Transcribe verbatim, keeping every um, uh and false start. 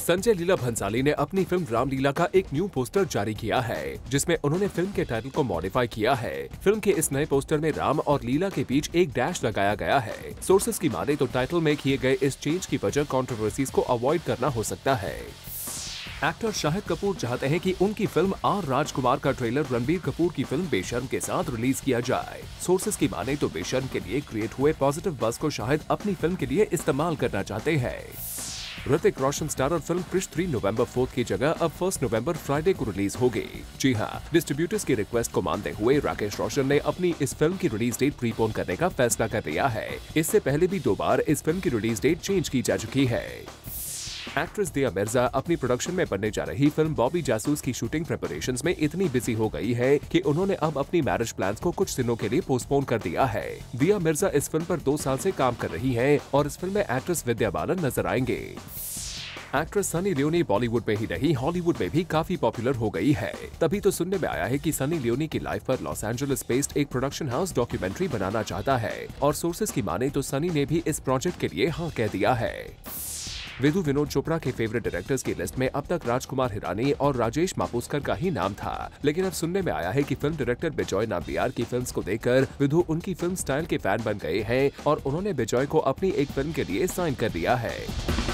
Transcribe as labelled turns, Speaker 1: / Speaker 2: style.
Speaker 1: संजय लीला भंसाली ने अपनी फिल्म रामलीला का एक न्यू पोस्टर जारी किया है, जिसमें उन्होंने फिल्म के टाइटल को मॉडिफाई किया है। फिल्म के इस नए पोस्टर में राम और लीला के बीच एक डैश लगाया गया है। सोर्सेस की माने तो टाइटल में किए गए इस चेंज की वजह कंट्रोवर्सीज को अवॉइड करना हो सकता है। एक्टर शाहिद कपूर चाहते हैं कि उनकी फिल्म आर राजकुमार का ट्रेलर रणबीर कपूर की फिल्म बेशर्म के साथ रिलीज किया जाए। सोर्सेस की माने तो बेशर्म के लिए क्रिएट हुए पॉजिटिव बज़ को शाहिद अपनी फिल्म के लिए इस्तेमाल करना चाहते हैं। Hrithik Roshan starrer film Krrish three November fourth की जगह अब फर्स्ट नवंबर फ्राइडे को रिलीज होगी। जी हां, डिस्ट्रीब्यूटर्स की रिक्वेस्ट को मानते हुए राकेश रोशन ने अपनी इस फिल्म की रिलीज डेट प्रीपोन करने का फैसला कर लिया है। इससे पहले भी दो बार इस फिल्म की रिलीज डेट चेंज की जा चुकी है। एक्ट्रेस दिया मिर्जा अपनी प्रोडक्शन में बनने जा रही फिल्म बॉबी जासूस की शूटिंग प्रिपरेशंस में इतनी बिजी हो गई है कि उन्होंने अब अपनी मैरिज प्लान्स को कुछ दिनों के लिए पोस्टपोन कर दिया है। दिया मिर्जा इस फिल्म पर दो साल से काम कर रही हैं और इस फिल्म में एक्ट्रेस विद्या बालन नजर आएंगे। एक्ट्रेस सनी लियोनी बॉलीवुड में ही नहीं हॉलीवुड में भी काफी पॉपुलर हो गई है। तभी तो सुनने में आया है कि सनी लियोनी की लाइफ पर लॉस एंजलिस बेस्ड एक प्रोडक्शन हाउस डॉक्यूमेंट्री बनाना चाहता है और सोर्सेस की माने तो सनी ने भी इस प्रोजेक्ट के लिए हाँ कह दिया है। विधु विनोद चोपड़ा के फेवरेट डायरेक्टर्स की लिस्ट में अब तक राजकुमार हिरानी और राजेश मापुस्कर का ही नाम था, लेकिन अब सुनने में आया है कि फिल्म डायरेक्टर बिजॉय नाम्बियार की फिल्म्स को देखकर विधु उनकी फिल्म स्टाइल के फैन बन गए हैं और उन्होंने बिजॉय को अपनी एक फिल्म के लिए साइन कर दिया है।